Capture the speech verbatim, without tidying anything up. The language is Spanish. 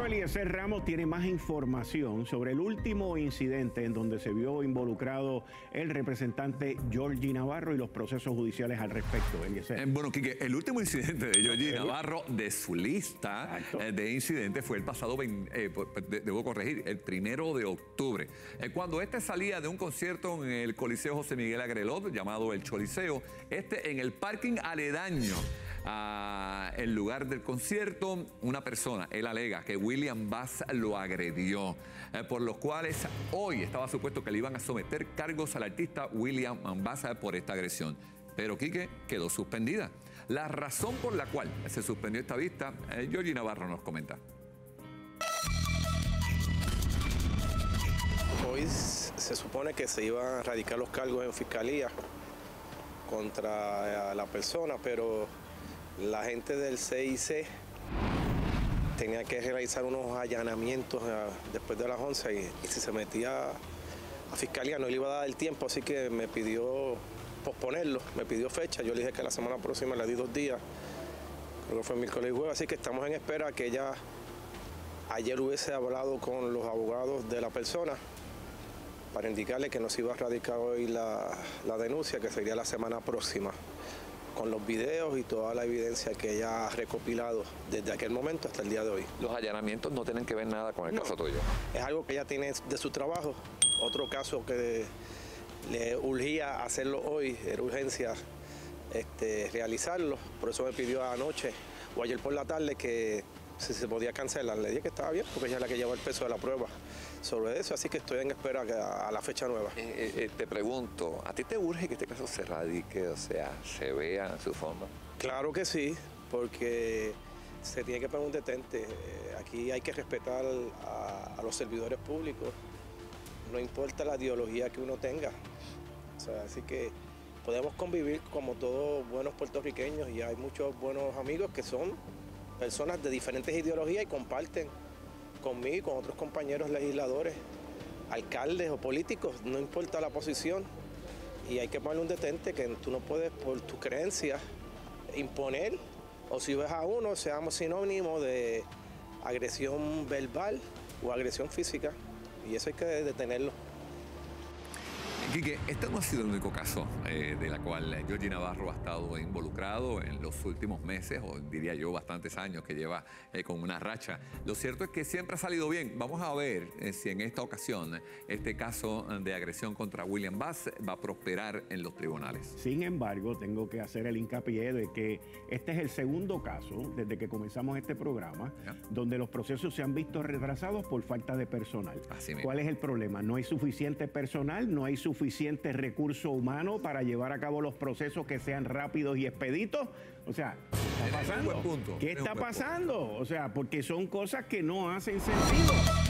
Eliezer Ramos tiene más información sobre el último incidente en donde se vio involucrado el representante Georgie Navarro y los procesos judiciales al respecto. Eliezer. Eh, bueno, Quique, el último incidente de Georgie Navarro de su lista eh, de incidentes fue el pasado, veinte, eh, de, debo corregir, el primero de octubre. Eh, cuando este salía de un concierto en el Coliseo José Miguel Agrelot, llamado El Choliseo, este en el parking aledaño al lugar del concierto, una persona, él alega que William Bass lo agredió, eh, por los cuales hoy estaba supuesto que le iban a someter cargos al artista William Bass por esta agresión. Pero Quique quedó suspendida. La razón por la cual se suspendió esta vista, eh, Georgie Navarro nos comenta. Hoy se supone que se iban a radicar los cargos en fiscalía contra la persona, pero la gente del C I C tenía que realizar unos allanamientos después de las once y, y si se metía a fiscalía no le iba a dar el tiempo, así que me pidió posponerlo, me pidió fecha. Yo le dije que la semana próxima le di dos días, creo que fue miércoles y jueves, así que estamos en espera que ella ayer hubiese hablado con los abogados de la persona para indicarle que nos iba a radicar hoy la, la denuncia, que sería la semana próxima, con los videos y toda la evidencia que ella ha recopilado desde aquel momento hasta el día de hoy. Los allanamientos no tienen que ver nada con el no, caso tuyo. Es algo que ella tiene de su trabajo. Otro caso que le urgía hacerlo hoy, era urgencia este, realizarlo. Por eso me pidió anoche o ayer por la tarde que si se podía cancelar. Le dije que estaba bien porque ella es la que lleva el peso de la prueba sobre eso, así que estoy en espera a la fecha nueva. Eh, eh, te pregunto, ¿a ti te urge que este caso se radique, o sea, se vea en su forma? Claro que sí, porque se tiene que poner un detente. Aquí hay que respetar a, a los servidores públicos, no importa la ideología que uno tenga. O sea, así que podemos convivir como todos buenos puertorriqueños y hay muchos buenos amigos que son personas de diferentes ideologías y comparten conmigo y con otros compañeros legisladores, alcaldes o políticos, no importa la posición, y hay que ponerle un detente que tú no puedes por tu creencia imponer, o si ves a uno, seamos sinónimos de agresión verbal o agresión física, y eso hay que detenerlo. Quique, este no ha sido el único caso eh, de la cual Georgie Navarro ha estado involucrado en los últimos meses, o diría yo bastantes años que lleva eh, con una racha. Lo cierto es que siempre ha salido bien. Vamos a ver eh, si en esta ocasión este caso de agresión contra William Bass va a prosperar en los tribunales. Sin embargo, tengo que hacer el hincapié de que este es el segundo caso desde que comenzamos este programa, ¿ya?, donde los procesos se han visto retrasados por falta de personal. Así mismo. ¿Cuál es el problema? No hay suficiente personal, no hay suficiente suficiente recurso humano para llevar a cabo los procesos que sean rápidos y expeditos. O sea, ¿qué está pasando? ¿Qué está pasando? O sea, porque son cosas que no hacen sentido.